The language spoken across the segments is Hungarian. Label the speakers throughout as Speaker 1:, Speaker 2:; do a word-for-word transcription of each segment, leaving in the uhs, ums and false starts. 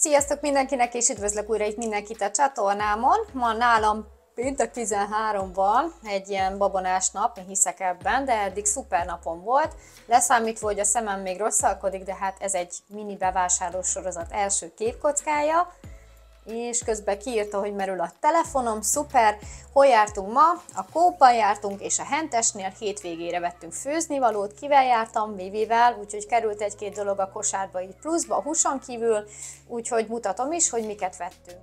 Speaker 1: Sziasztok mindenkinek, és üdvözlök újra itt mindenkit a csatornámon. Ma nálam péntek tizenhárom van, egy ilyen babonás nap, én hiszek ebben, de eddig szuper napom volt. Leszámítva, hogy a szemem még rosszalkodik, de hát ez egy mini bevásárlós sorozat első képkockája. És közben kiírta, hogy merül a telefonom, szuper. Hol jártunk ma? A Coopban jártunk, és a Hentesnél hétvégére vettünk főznivalót. Kivel jártam? Vivivel, úgyhogy került egy-két dolog a kosárba így pluszba, a húson kívül, úgyhogy mutatom is, hogy miket vettünk.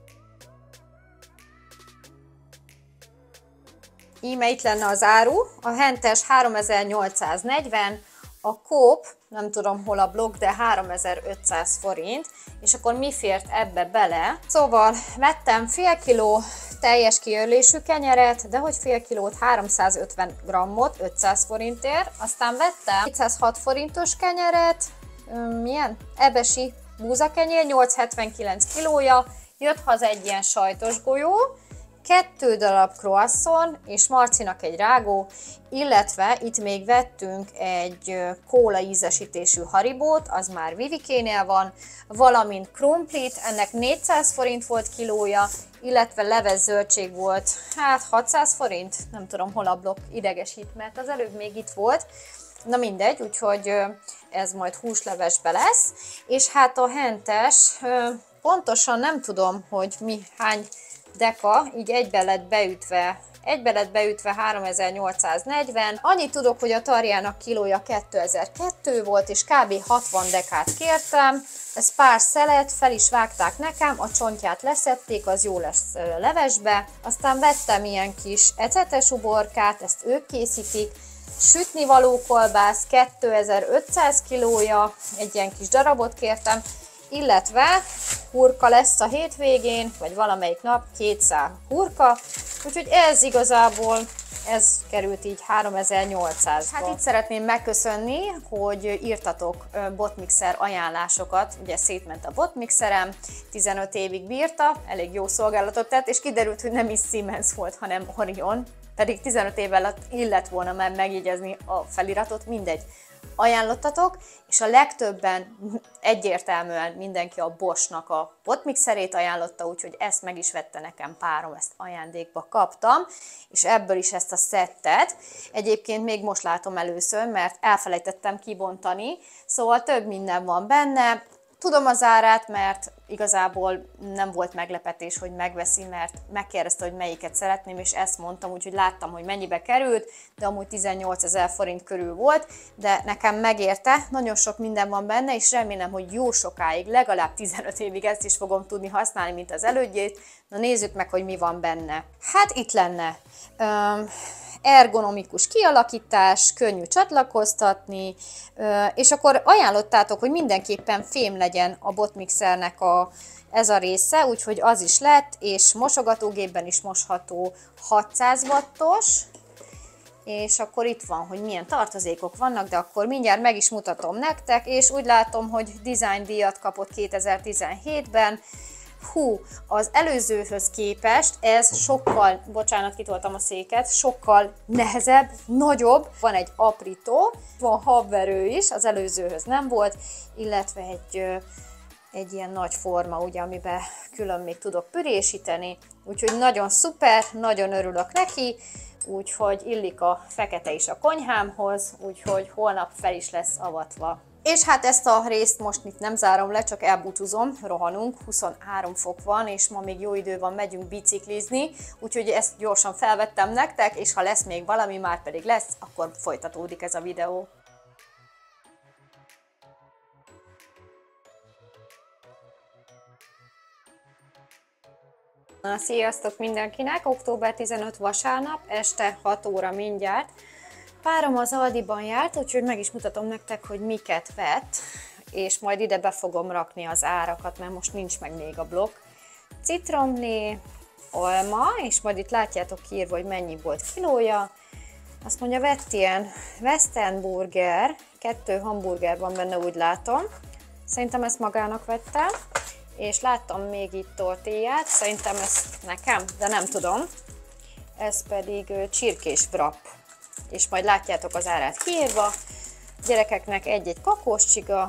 Speaker 1: Íme itt lenne az áru, a Hentes háromezer-nyolcszáznegyven, a Coop, nem tudom hol a blog, de háromezer-ötszáz forint, és akkor mi fért ebbe bele? Szóval vettem fél kiló teljes kiörlésű kenyeret, de hogy fél kilót, háromszázötven grammot, ötszáz forintért, aztán vettem kétszázhat forintos kenyeret, milyen? Ebesi búzakenyér, nyolcszázhetvenkilenc kilója, jött haza egy ilyen sajtos golyó, kettő darab croissant és Marcinak egy rágó, illetve itt még vettünk egy kóla ízesítésű Haribót, az már Vivikénél van, valamint krumplit, ennek négyszáz forint volt kilója, illetve leves zöldség volt, hát hatszáz forint, nem tudom hol a blokk, idegesít, mert az előbb még itt volt. Na mindegy, úgyhogy ez majd húslevesbe lesz, és hát a Hentes, pontosan nem tudom, hogy mi, hány deka, így egybe lett beütve, egybe lett beütve háromezer-nyolcszáznegyven. Annyit tudok, hogy a tarjának kilója kétezer-kettő volt, és kb. hatvan dekát kértem. Ez pár szelet, fel is vágták nekem, a csontját leszették, az jó lesz levesbe. Aztán vettem ilyen kis ecetes uborkát, ezt ők készítik. Sütnivaló kolbász, kétezer-ötszáz kilója, egy ilyen kis darabot kértem, illetve hurka lesz a hétvégén, vagy valamelyik nap, kétszáz hurka, úgyhogy ez igazából, ez került így háromezer-nyolcszázba. Hát itt szeretném megköszönni, hogy írtatok botmixer ajánlásokat, ugye szétment a botmixerem, tizenöt évig bírta, elég jó szolgálatot tett, és kiderült, hogy nem is Siemens volt, hanem Orion, pedig tizenöt év alatt illet volna már megjegyezni a feliratot, mindegy. Ajánlottatok, és a legtöbben egyértelműen mindenki a Boschnak a botmixerét ajánlotta, úgyhogy ezt meg is vette nekem párom, ezt ajándékba kaptam, és ebből is ezt a szettet. Egyébként még most látom először, mert elfelejtettem kibontani, szóval több minden van benne. Tudom az árát, mert igazából nem volt meglepetés, hogy megveszi, mert megkérdezte, hogy melyiket szeretném, és ezt mondtam, úgyhogy láttam, hogy mennyibe került, de amúgy tizennyolcezer forint körül volt, de nekem megérte, nagyon sok minden van benne, és remélem, hogy jó sokáig, legalább tizenöt évig ezt is fogom tudni használni, mint az elődjét. Na nézzük meg, hogy mi van benne. Hát itt lenne um, ergonomikus kialakítás, könnyű csatlakoztatni, és akkor ajánlottátok, hogy mindenképpen fém legyen a botmixernek a, ez a része, úgyhogy az is lett, és mosogatógépben is mosható hatszáz wattos, és akkor itt van, hogy milyen tartozékok vannak, de akkor mindjárt meg is mutatom nektek, és úgy látom, hogy design díjat kapott kétezer-tizenhétben, Hú, az előzőhöz képest ez sokkal, bocsánat, kitoltam a széket, sokkal nehezebb, nagyobb, van egy aprító, van habverő is, az előzőhöz nem volt, illetve egy, egy ilyen nagy forma, ugye, amiben külön még tudok pürésíteni, úgyhogy nagyon szuper, nagyon örülök neki, úgyhogy illik a fekete is a konyhámhoz, úgyhogy holnap fel is lesz avatva. És hát ezt a részt most itt nem zárom le, csak elbúcsúzom, rohanunk, huszonhárom fok van, és ma még jó idő van, megyünk biciklizni, úgyhogy ezt gyorsan felvettem nektek, és ha lesz még valami, már pedig lesz, akkor folytatódik ez a videó. Na, sziasztok mindenkinek! október tizenötödike vasárnap, este hat óra mindjárt. Párom az Aldiban járt, úgyhogy meg is mutatom nektek, hogy miket vett, és majd ide be fogom rakni az árakat, mert most nincs meg még a blokk. Citromlé, alma, és majd itt látjátok kiírva, hogy mennyi volt kilója. Azt mondja, vett ilyen western burger, kettő hamburger van benne, úgy látom. Szerintem ezt magának vette, és láttam még itt tortillát, szerintem ezt nekem, de nem tudom. Ez pedig csirkés wrap. És majd látjátok az árát kiírva. Gyerekeknek egy-egy kakós csiga,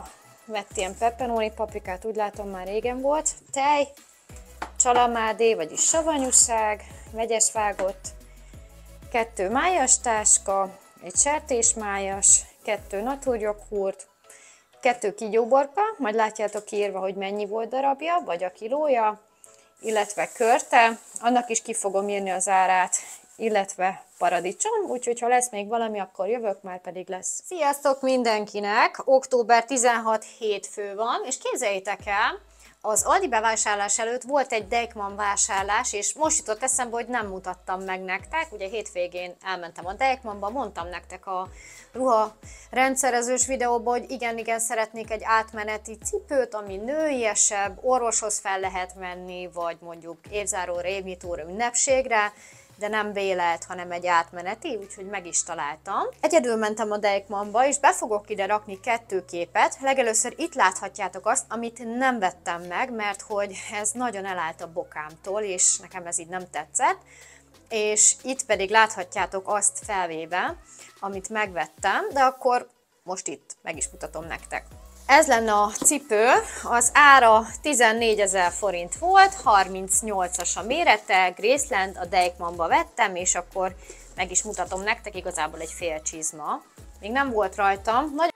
Speaker 1: vett ilyen pepperoni paprikát, úgy látom már régen volt, tej, csalamádé, vagyis savanyúság, vegyes vágott, kettő májas táska, egy sertésmájas, kettő naturjoghurt, kettő kígyóborka, majd látjátok írva, hogy mennyi volt darabja, vagy a kilója, illetve körte, annak is ki fogom írni az árát, illetve paradicsom, úgyhogy ha lesz még valami, akkor jövök, már pedig lesz. Sziasztok mindenkinek! október tizenhatodika hétfő van, és képzeljétek el, az Aldi bevásárlás előtt volt egy Deichmann vásárlás, és most jutott eszembe, hogy nem mutattam meg nektek. Ugye hétvégén elmentem a Deichmannba, mondtam nektek a ruha rendszerezős videóban, hogy igen, igen, szeretnék egy átmeneti cipőt, ami nőiesebb, orvoshoz fel lehet menni, vagy mondjuk évzáróra, évnyitóra, ünnepségre, de nem bélet, hanem egy átmeneti, úgyhogy meg is találtam. Egyedül mentem a Deichmannba, és be fogok ide rakni kettő képet. Legelőször itt láthatjátok azt, amit nem vettem meg, mert hogy ez nagyon elállt a bokámtól, és nekem ez így nem tetszett. És itt pedig láthatjátok azt felvéve, amit megvettem, de akkor most itt meg is mutatom nektek. Ez lenne a cipő, az ára tizennégyezer forint volt, harmincnyolcas a mérete, Graceland, a Deichmannba vettem, és akkor meg is mutatom nektek, igazából egy fél csizma. Még nem volt rajtam. Nagy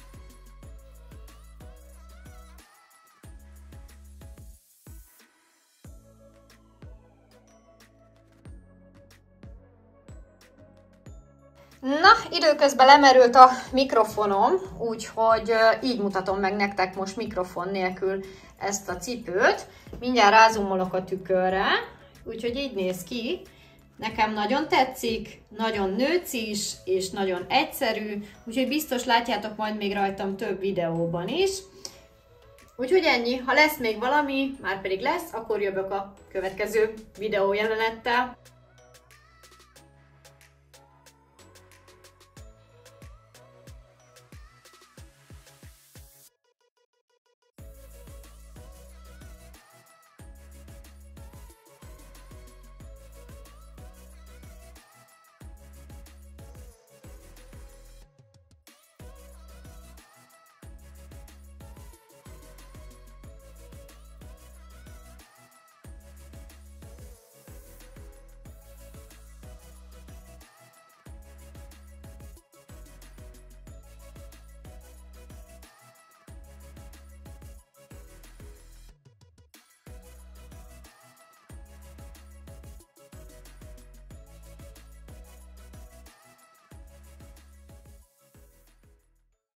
Speaker 1: Na, időközben lemerült a mikrofonom, úgyhogy így mutatom meg nektek most mikrofon nélkül ezt a cipőt. Mindjárt rázumolok a tükörre, úgyhogy így néz ki. Nekem nagyon tetszik, nagyon nőcis és nagyon egyszerű, úgyhogy biztos látjátok majd még rajtam több videóban is. Úgyhogy ennyi, ha lesz még valami, már pedig lesz, akkor jövök a következő videó jelenettel.